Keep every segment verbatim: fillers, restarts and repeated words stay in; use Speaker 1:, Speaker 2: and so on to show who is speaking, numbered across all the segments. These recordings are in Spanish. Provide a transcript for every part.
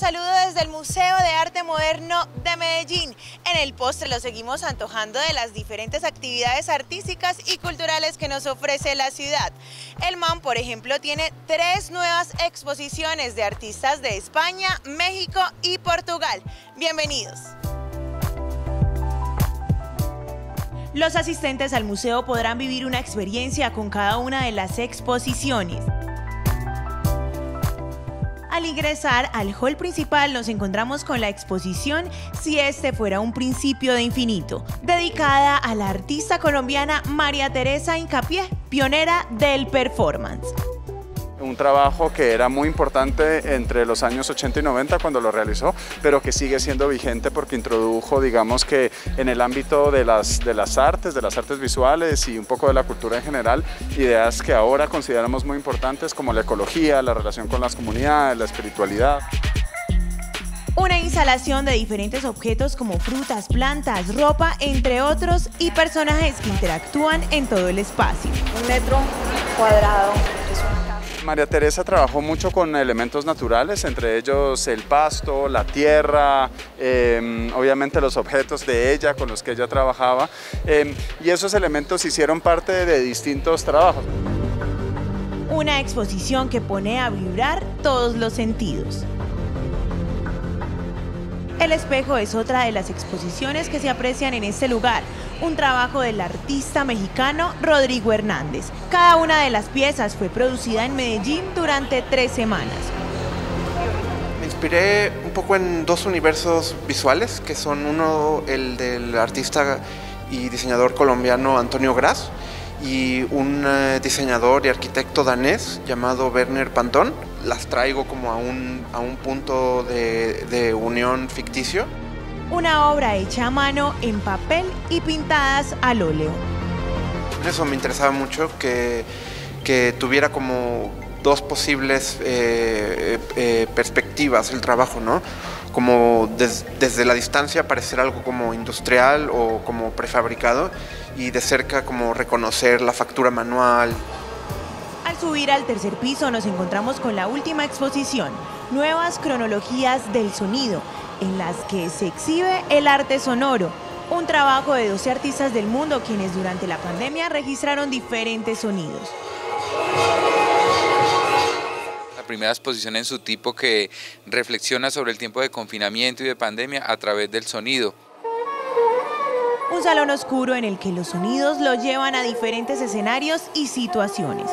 Speaker 1: saludo desde el Museo de Arte Moderno de Medellín. En el postre lo seguimos antojando de las diferentes actividades artísticas y culturales que nos ofrece la ciudad. El M A M, por ejemplo, tiene tres nuevas exposiciones de artistas de España, México y Portugal. Bienvenidos. Los asistentes al museo podrán vivir una experiencia con cada una de las exposiciones. Al ingresar al hall principal nos encontramos con la exposición Si este fuera un principio de infinito, dedicada a la artista colombiana María Teresa Hincapié, pionera del performance.
Speaker 2: Un trabajo que era muy importante entre los años ochenta y noventa cuando lo realizó, pero que sigue siendo vigente porque introdujo, digamos que en el ámbito de las, de las artes, de las artes visuales y un poco de la cultura en general, ideas que ahora consideramos muy importantes como la ecología, la relación con las comunidades, la espiritualidad.
Speaker 1: Una instalación de diferentes objetos como frutas, plantas, ropa, entre otros, y personajes que interactúan en todo el espacio.
Speaker 3: Un metro cuadrado es una casa.
Speaker 2: María Teresa trabajó mucho con elementos naturales, entre ellos el pasto, la tierra, eh, obviamente los objetos de ella con los que ella trabajaba, eh, y esos elementos hicieron parte de distintos trabajos.
Speaker 1: Una exposición que pone a vibrar todos los sentidos. El espejo es otra de las exposiciones que se aprecian en este lugar, un trabajo del artista mexicano Rodrigo Hernández. Cada una de las piezas fue producida en Medellín durante tres semanas.
Speaker 4: Me inspiré un poco en dos universos visuales, que son uno el del artista y diseñador colombiano Antonio Gras y un uh, diseñador y arquitecto danés llamado Werner Pantón. Las traigo como a un, a un punto de, de unión ficticio.
Speaker 1: Una obra hecha a mano en papel y pintadas al óleo.
Speaker 4: Eso me interesaba mucho, que, que tuviera como dos posibles eh, eh, perspectivas el trabajo, ¿no? Como des, desde la distancia parecer algo como industrial o como prefabricado, y de cerca como reconocer la factura manual.
Speaker 1: Al subir al tercer piso nos encontramos con la última exposición, Nuevas cronologías del sonido, en las que se exhibe el arte sonoro, un trabajo de doce artistas del mundo quienes durante la pandemia registraron diferentes sonidos.
Speaker 5: La primera exposición en su tipo que reflexiona sobre el tiempo de confinamiento y de pandemia a través del sonido.
Speaker 1: Un salón oscuro en el que los sonidos lo llevan a diferentes escenarios y situaciones.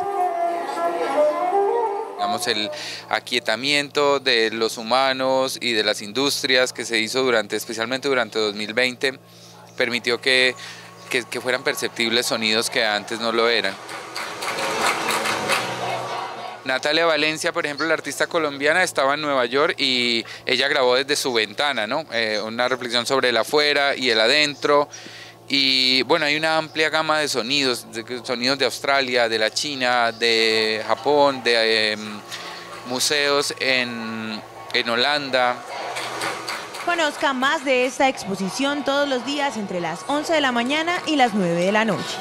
Speaker 5: Digamos, el aquietamiento de los humanos y de las industrias que se hizo durante, especialmente durante dos mil veinte, permitió que, que, que fueran perceptibles sonidos que antes no lo eran. Natalia Valencia, por ejemplo, la artista colombiana, estaba en Nueva York y ella grabó desde su ventana, ¿no? Eh, una reflexión sobre el afuera y el adentro. Y bueno, hay una amplia gama de sonidos, de, sonidos de Australia, de la China, de Japón, de eh, museos en, en Holanda.
Speaker 1: Conozca más de esta exposición todos los días entre las once de la mañana y las nueve de la noche.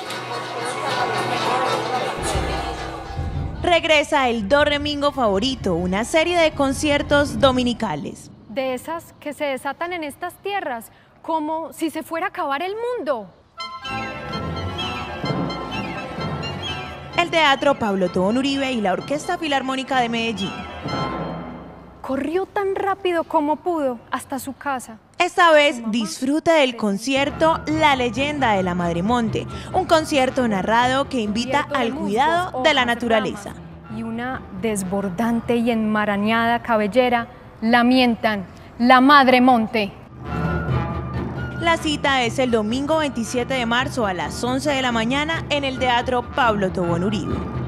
Speaker 1: Regresa el Do Re Mingo Favorito, una serie de conciertos dominicales.
Speaker 6: De esas que se desatan en estas tierras, como si se fuera a acabar el mundo.
Speaker 1: El Teatro Pablo Tobón Uribe y la Orquesta Filarmónica de Medellín.
Speaker 6: Corrió tan rápido como pudo hasta su casa.
Speaker 1: Esta vez disfruta del concierto La Leyenda de la Madremonte, un concierto narrado que invita al cuidado de la naturaleza.
Speaker 6: Y una desbordante y enmarañada cabellera lamentan la Madremonte.
Speaker 1: La cita es el domingo veintisiete de marzo a las once de la mañana en el Teatro Pablo Tobón Uribe.